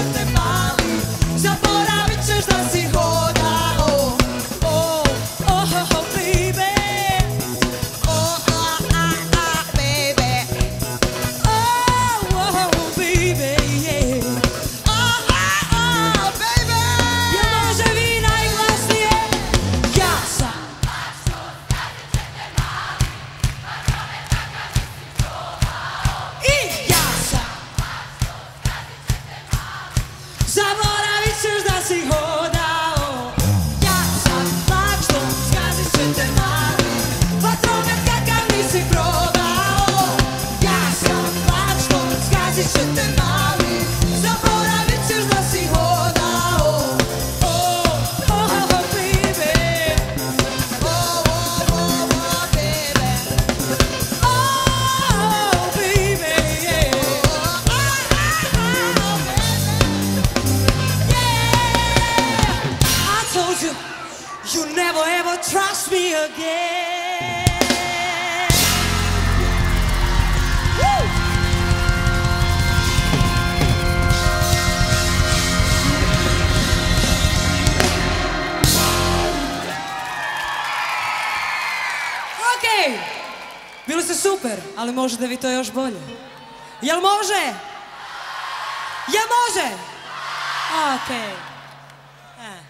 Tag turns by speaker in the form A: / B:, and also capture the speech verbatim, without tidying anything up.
A: te mali, zaboravit ćeš da si hodao. Oh, oh, oh, baby. Oh, ah, ah, ah, baby. Oh, oh, baby, yeah. Oh, oh, oh, baby. Ja može vi najglasnije. Ja sam i ja sam. Zaboravit ćeš da si hodao. Ja sam Vlak što zgazit će te mali, vatromet kakav nisi probao. Ja sam Vlak što zgazit će te mali, zaboravit ćeš da si hodao. Oh, oh, oh, baby. Oh, oh, oh, oh, baby. Oh, baby, yeah. Oh, oh, oh, baby. Yeah. I told you, you never ever trust me again. Woo! Okej, bili ste super, ali možete vi to još bolje. Jel može? Jel može? Okej. Eh.